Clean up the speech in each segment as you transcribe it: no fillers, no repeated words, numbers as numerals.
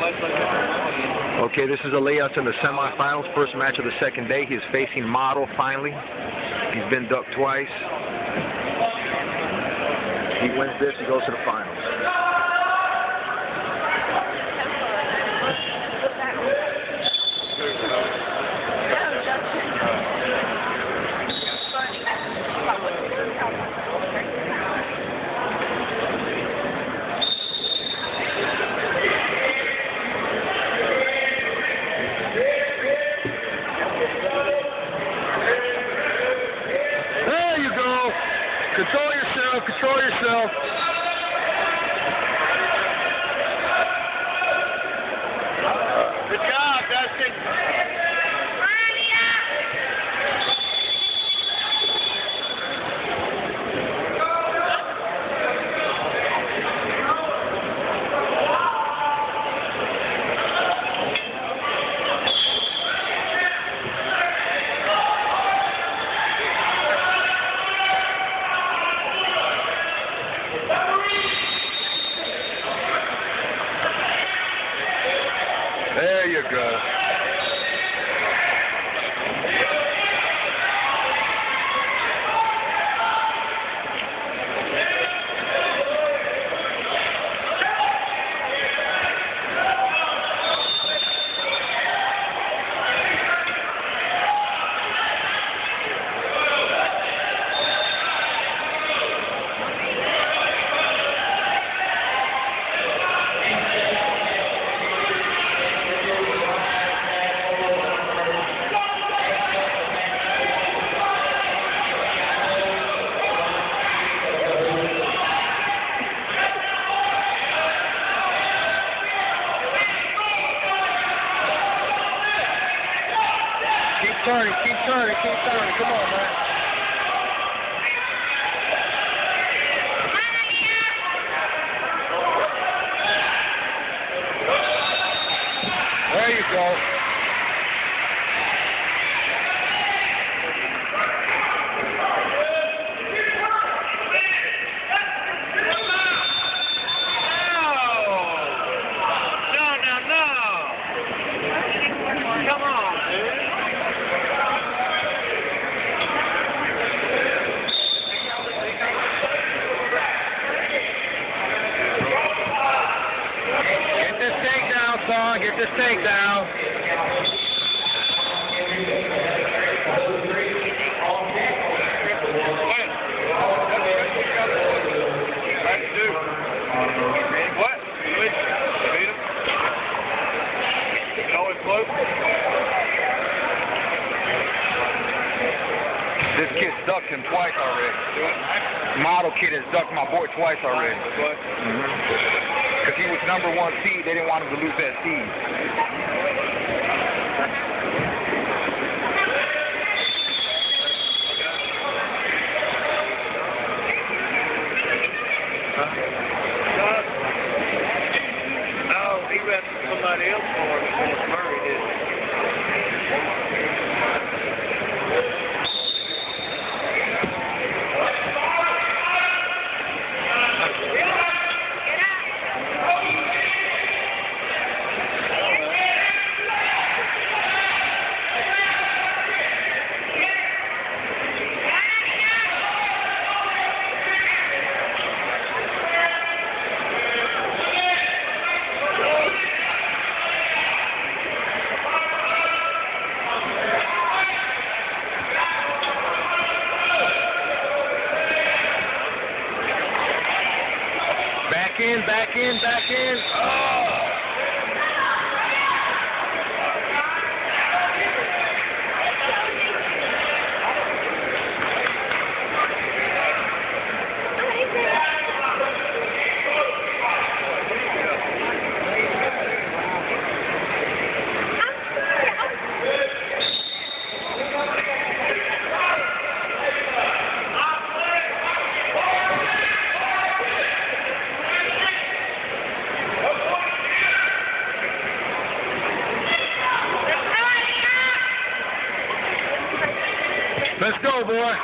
Okay, this is Elias in the semifinals, first match of the second day. He's facing Model finally. He's been ducked twice. He wins this, he goes to the finals. There you go. Control yourself, control yourself. Good job, Dustin. There you go. Keep turning, come on, man. There you go. Come on, dude. Get this tank down. What? You beat him? You can always float? This kid's ducked him twice already. Model kid has ducked my boy twice already. Because he was #1 seed, they didn't want him to lose that seed. No, he read somebody else for him before Murray did. Back in. Oh! Let's go, boy.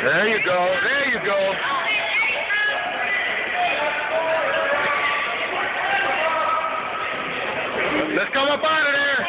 There you go. There you go. Let's come up out of there.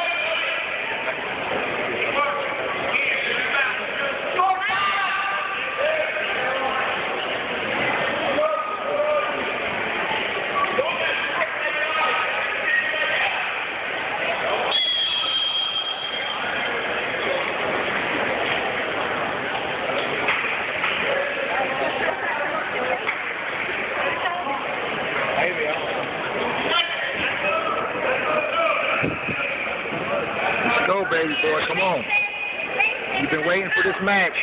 Let's go, baby boy. Come on. You've been waiting for this match.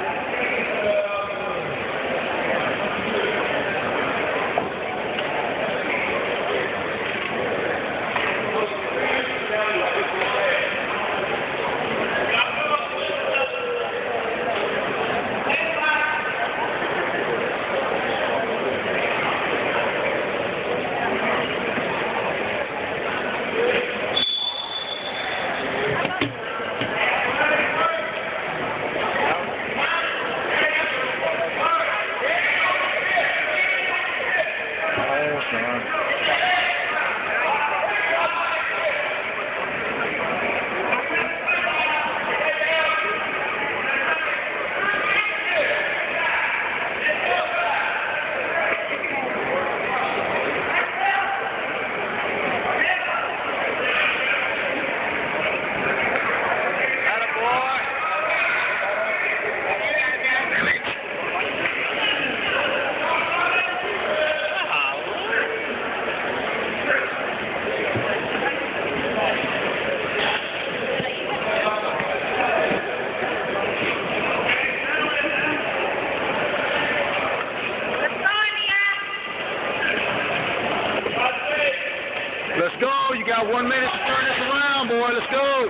Let's go. You got 1 minute to turn this around, boy. Let's go.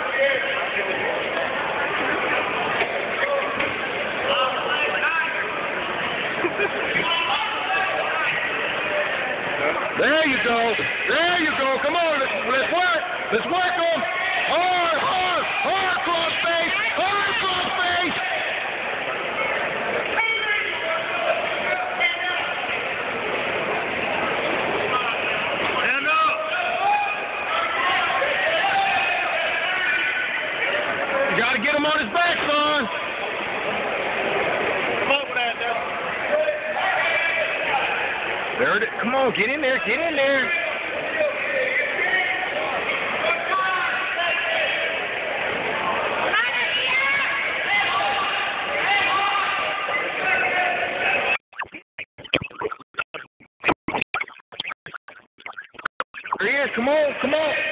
There you go. There you go. Come on. Let's work. Let's work on. Hard, hard, hard cross face. Hard cross face. You got to get him on his back, son. Come over there, Devil. There it is. Come on, get in there. Get in there. There he is. Come on. Come on.